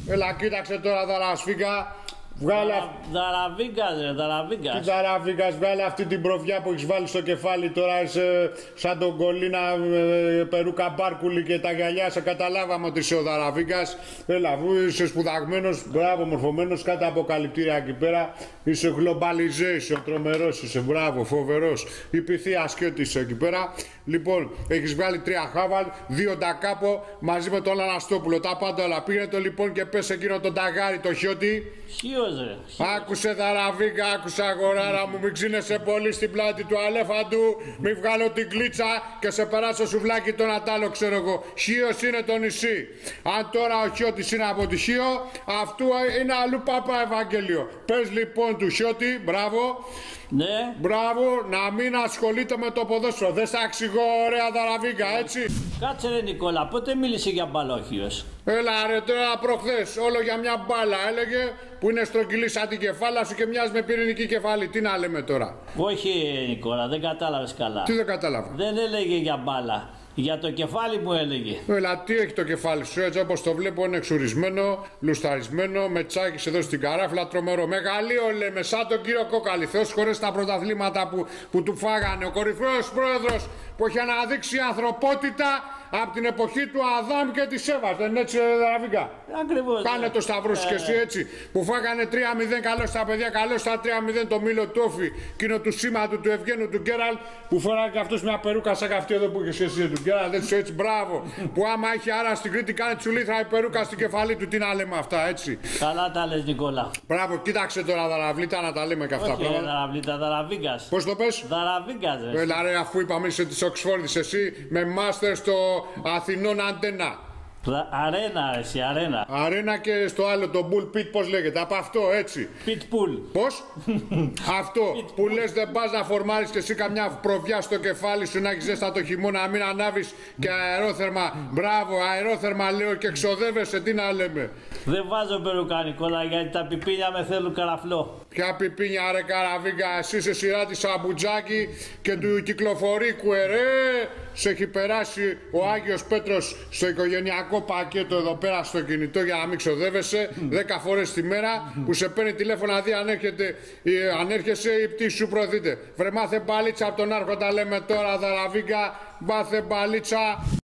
Έλα, κοίταξε τώρα Δαρασφίγγα. Βγάλε. Δαραβίγκας, ρε, Δαραβίγκας. Τι Δαραβίγκας, βγάλε αυτή την προβιά που έχεις βάλει στο κεφάλι τώρα. Είσαι σαν τον Κολίνα, περούκα Μπάρκουλη και τα γυαλιά. Σε καταλάβαμε ότι είσαι ο Δαραβίγκας. Έλα, αφού είσαι σπουδαγμένος, μπράβο, μορφωμένος, κάτι αποκαλυπτήρια εκεί πέρα. Είσαι globalization, τρομερός είσαι, μπράβο, φοβερός. Η πυθία σκέτη είσαι εκεί πέρα. Λοιπόν, έχεις βγάλει 3 χάβαλ, 2 ντακάπο μαζί με τον Αναστόπουλο. Τα πάντα όλα. Πήγαινε το λοιπόν και πες εκείνο τον ταγάρι, το χιώτη. Χίος, ρε. Άκουσε Δαραβίγκα, άκουσα αγοράρα μου, μην ξύνεσαι πολύ στην πλάτη του αλέφαντου. Μην βγάλω την κλίτσα και σε περάσω σουβλάκι τον Ατάλο, ξέρω εγώ. Χίος είναι το νησί. Αν τώρα ο Χιώτης είναι από τη Χίο, αυτού είναι αλλού Παπά Ευαγγέλιο. Πες λοιπόν του Χιώτη, μπράβο. Ναι. Μπράβο, να μην ασχολείται με το ποδόσφαιρο. Δεν στα εξηγώ, ωραία Δαραβίγκα, έτσι. Κάτσε ρε Νικόλα, πότε μίλησε για μπάλα ο Χίος? Έλα ρε τώρα προχθές, όλο για μια μπάλα έλεγε που είναι στρογγυλή σαν την κεφάλα σου και μοιάζει με πυρηνική κεφάλι. Τι να λέμε τώρα? Όχι Νικόλα, δεν κατάλαβες καλά. Τι δεν κατάλαβα? Δεν έλεγε για μπάλα. Για το κεφάλι μου έλεγε. Έλα, τι έχει το κεφάλι σου, έτσι όπως το βλέπω είναι εξουρισμένο, λουσταρισμένο, με τσάκις εδώ στην καράφλα, τρομερό. Μεγαλείο λέμε, σαν τον κύριο Κόκαλη. Θεός χωρίς τα πρωταθλήματα που του φάγανε. Ο κορυφαίος πρόεδρος που έχει αναδείξει ανθρωπότητα από την εποχή του Αδάμ και της Εύας. Δεν είναι έτσι, Δαραβίγκα? Ακριβώς. Κάνε το σταυρό σου και εσύ έτσι. Που φάγανε 3-0, καλώς τα παιδιά, καλώς τα 3-0 το Μήλο Τόφι. Εκείνο του σήματου του Ευγένου του Γκέραλ που φοράει και αυτός μια περούκα σαν αυτή εδώ που έχεις εσύ του Γκέραλ. Έτσι, έτσι, μπράβο. Που άμα έχει άρα στην Κρήτη κάνει τσουλήθρα η περούκα στην κεφαλή του. Τι να λέμε αυτά, έτσι. Καλά τα λες Νικόλα. Μπράβο, κοίταξε τώρα Δαραβλίτα να τα λέμε και αυτά Όχι, πράγματα. Δαραβλίτα, Δαραβίγκας. Πώς το πες? Δαραβίγκας, ρε. Έλα ρε, αφού είπαμε είσαι της Οξφόρδης εσύ με μάστερ στο Αθηνών Αντένα. Αρένα, εσύ, αρένα. Αρένα και στο άλλο το Bull Pit, πώς λέγεται, από αυτό έτσι. Pitbull. Πώς? Αυτό που λες δεν πας να φορμάρεις και εσύ καμιά προβιά στο κεφάλι σου να έχεις ζέστα το χειμώνα, να μην ανάβεις και αερόθερμα. Μπράβο, αερόθερμα λέω και εξοδεύεσαι, τι να λέμε. Δεν βάζω περούκα Νικόλα γιατί τα πιπίνια με θέλουν καραφλό. Ποια πιπίνια ρε Καραβίγκα, εσύ σε σειρά της Αμπουτζάκη και του κυκλοφορίκου ρε. Σε έχει περάσει ο Άγιος Πέτρος στο οικογενειακό πακέτο εδώ πέρα στο κινητό για να μην ξοδεύεσαι 10 φορές τη μέρα που σε παίρνει τηλέφωνα δει αν έρχεσαι ή πτήση σου προωθείται. Βρε μάθε μπαλίτσα από τον Άρχοντα λέμε τώρα Δαραβίγκα, μάθε μπαλίτσα.